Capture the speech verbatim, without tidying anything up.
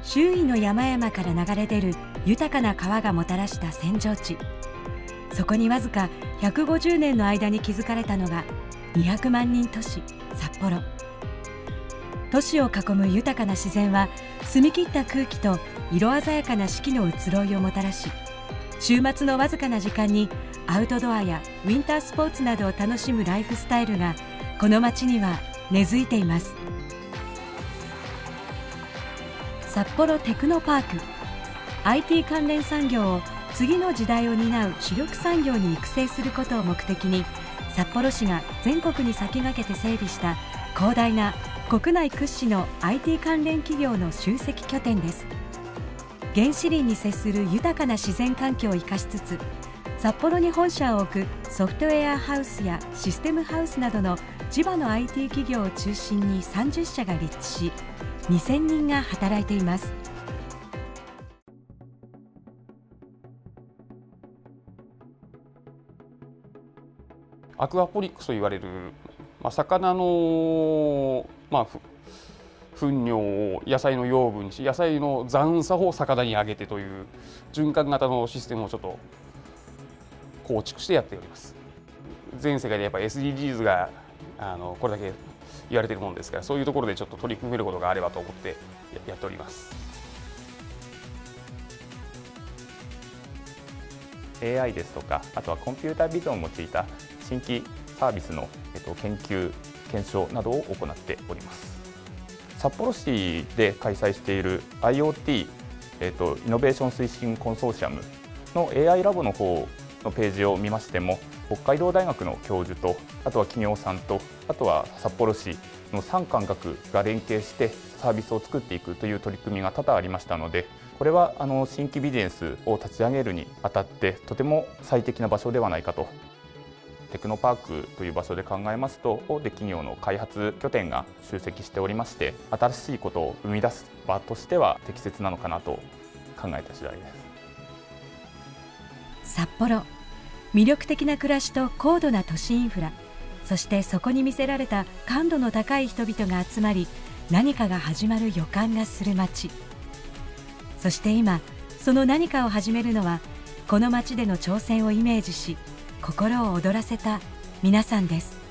周囲の山々から流れ出る豊かな川がもたらした扇状地。そこにわずかひゃくごじゅうねんの間に築かれたのがにひゃくまんにん都市札幌。都市を囲む豊かな自然は澄み切った空気と色鮮やかな四季の移ろいをもたらし、週末のわずかな時間にアウトドアやウィンタースポーツなどを楽しむライフスタイルがこの街には根付いています。札幌テクノパーク、 アイティー 関連産業を次の時代を担う主力産業に育成することを目的に、札幌市が全国に先駆けて整備した広大な国内屈指の アイティー 関連企業の集積拠点です。原始林に接する豊かな自然環境を生かしつつ、札幌に本社を置くソフトウェアハウスやシステムハウスなどの地場の アイティー 企業を中心にさんじゅっしゃが立地し、にせんにんが働いています。 アクアポニックスと言われる、まあ、魚の、まあ、糞尿を野菜の養分にし、野菜の残差を魚にあげてという循環型のシステムをちょっと構築してやっております。全世界でやっぱ エスディージーズ があのこれだけ言われているものですから、そういうところでちょっと取り組めることがあればと思ってやっております。 エーアイ ですとか、あとはコンピュータービジョンを用いた新規サービスの、えっと、研究・検証などを行っております。札幌市で開催している アイオーティー、えっと、イノベーション推進コンソーシアムの エーアイ ラボの方のページを見ましても、北海道大学の教授と、あとは企業さんと、あとは札幌市の産官学が連携してサービスを作っていくという取り組みが多々ありましたので、これはあの新規ビジネスを立ち上げるにあたってとても最適な場所ではないかと。テクノパークという場所で考えますと、大手企業の開発拠点が集積しておりまして、新しいことを生み出す場としては適切なのかなと考えた次第です。 札幌、魅力的な暮らしと高度な都市インフラ、そしてそこに魅せられた感度の高い人々が集まり、何かが始まる予感がする街。そして今、その何かを始めるのは、この街での挑戦をイメージし、心を躍らせた皆さんです。